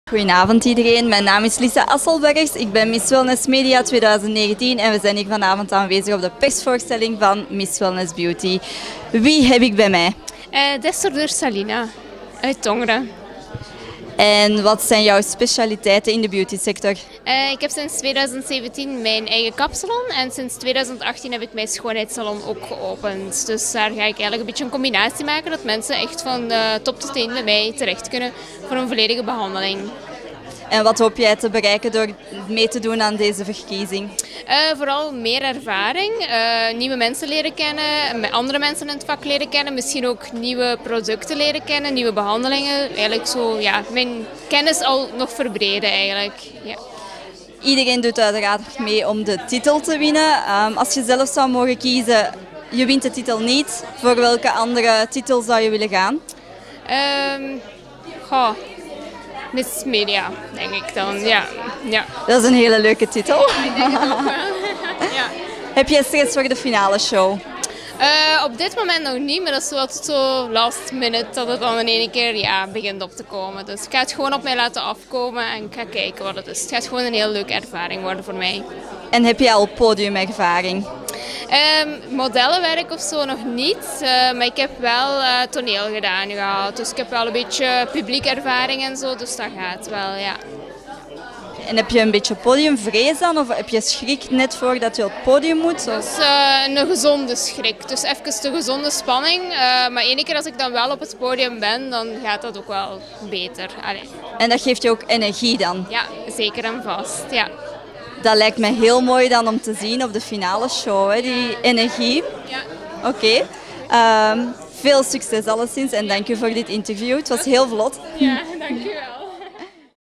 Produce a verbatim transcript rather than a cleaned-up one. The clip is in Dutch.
Goedenavond iedereen, mijn naam is Lisa Asselbergs. Ik ben Miss Wellness Media tweeduizend negentien en we zijn hier vanavond aanwezig op de persvoorstelling van Miss Wellness Beauty. Wie heb ik bij mij? Uh, Destordeur Salina uit Tongeren. En wat zijn jouw specialiteiten in de beautysector? Uh, ik heb sinds tweeduizend zeventien mijn eigen kapsalon en sinds tweeduizend achttien heb ik mijn schoonheidssalon ook geopend. Dus daar ga ik eigenlijk een beetje een combinatie maken dat mensen echt van uh, top tot teen bij mij terecht kunnen voor een volledige behandeling. En wat hoop jij te bereiken door mee te doen aan deze verkiezing? Uh, vooral meer ervaring, uh, nieuwe mensen leren kennen, andere mensen in het vak leren kennen, misschien ook nieuwe producten leren kennen, nieuwe behandelingen. Eigenlijk zo, ja, mijn kennis al nog verbreden eigenlijk. Ja. Iedereen doet uiteraard mee om de titel te winnen. Um, als je zelf zou mogen kiezen, je wint de titel niet. Voor welke andere titel zou je willen gaan? Um, goh. Miss Media, denk ik dan. Ja. Ja. Dat is een hele leuke titel. Ik denk het ook wel. Ja. Heb je stress voor de finale show? Uh, op dit moment nog niet, maar dat is zo, zo last minute dat het dan in één keer ja, begint op te komen. Dus ik ga het gewoon op mij laten afkomen en ik ga kijken wat het is. Het gaat gewoon een heel leuke ervaring worden voor mij. En heb je al podiumervaring? Um, modellenwerk of zo nog niet, uh, maar ik heb wel uh, toneel gedaan gehad. Dus ik heb wel een beetje publiekervaring en zo, dus dat gaat wel, ja. En heb je een beetje podiumvrees dan, of heb je schrik net voordat je op het podium moet? Dat is uh, een gezonde schrik, dus even de gezonde spanning. Uh, maar één keer als ik dan wel op het podium ben, dan gaat dat ook wel beter. Allee. En dat geeft je ook energie dan? Ja, zeker en vast, ja. Dat lijkt me heel mooi dan om te zien op de finale show, hè, die energie. Ja. Oké. Okay. Um, veel succes alleszins en dank u voor dit interview. Het was heel vlot. Ja, dank u wel.